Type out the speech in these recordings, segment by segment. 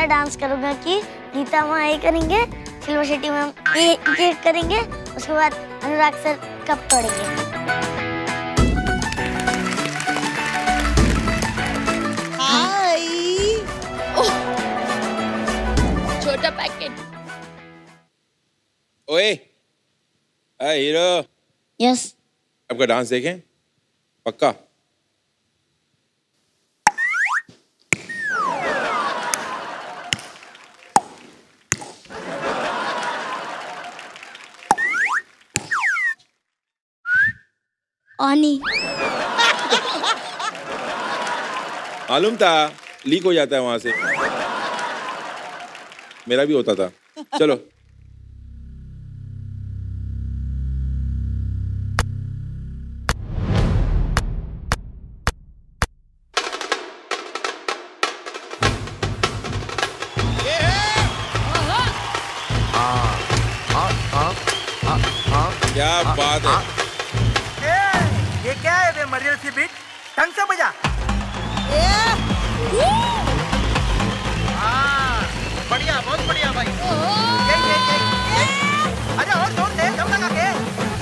ऐसा डांस करूंगा कि गीता माँ ये करेंगे, शिल्पा शेट्टी मैम ये करेंगे, उसके बाद अनुराग सर कप तोड़ेंगे। हाय। छोटा पैकेट। ओए, हीरो। यस। आपका डांस देखें? पक्का? ऑनी। मालूम था लीक हो जाता है वहां से। मेरा भी होता था। चलो। क्या बात है? ये क्या है बे मरियल सी बीट? ढंग से बजा। बढ़िया, बहुत बढ़िया भाई। ये। अरे और जोर दे, दम लगा के।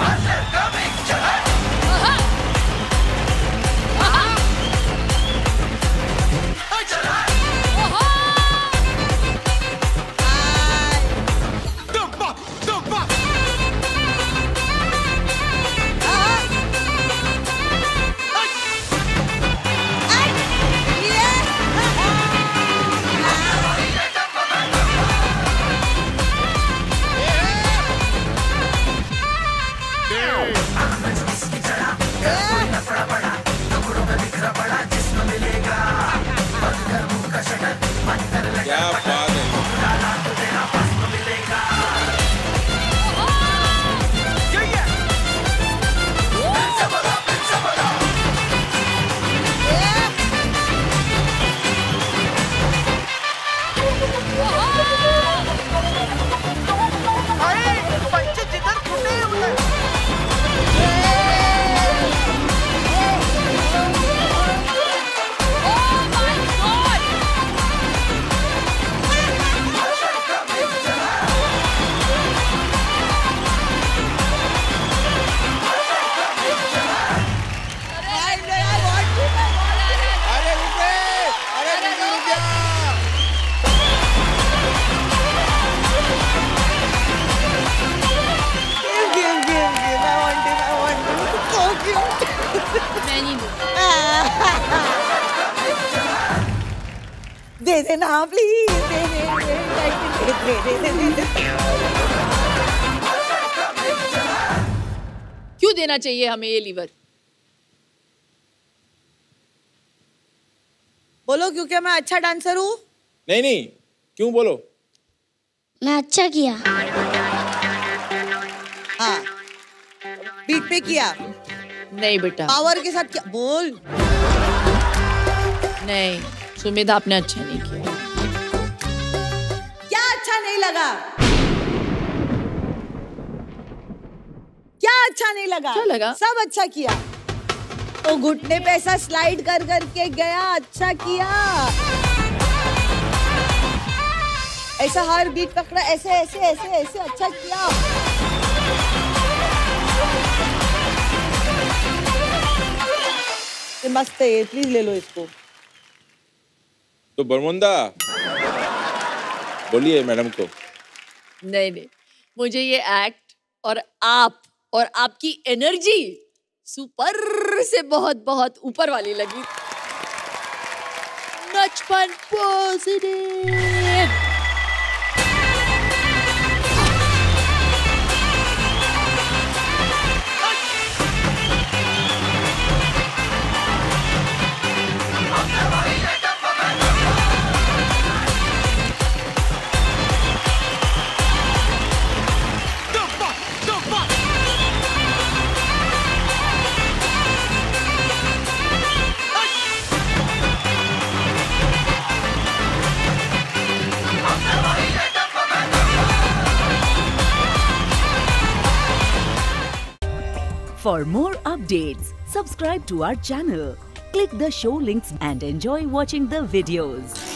क्या बात है? दे देना प्लीज, दे दे। क्यों देना चाहिए हमें ये लीवर? बोलो क्योंकि मैं अच्छा डांसर हूँ। नहीं, क्यों बोलो? मैं अच्छा किया। हाँ, बीट पे किया। नहीं बेटा, पावर के साथ क्या? बोल। नहीं सुमित, आपने अच्छा नहीं किया। क्या अच्छा नहीं लगा? क्या अच्छा नहीं लगा? क्या लगा? सब अच्छा किया। तो घुटने पे ऐसा स्लाइड कर करके गया, अच्छा किया। ऐसा हर बीट पकड़ा, ऐसे ऐसे ऐसे ऐसे, अच्छा किया। ये मस्त है, प्लीज ले लो इसको। तो बरमुंदा बोलिए मैडम को। नहीं, मुझे ये एक्ट और आप और आपकी एनर्जी सुपर से बहुत बहुत ऊपर वाली लगी। नचपन positive. For more updates, subscribe to our channel, click the show links and enjoy watching the videos.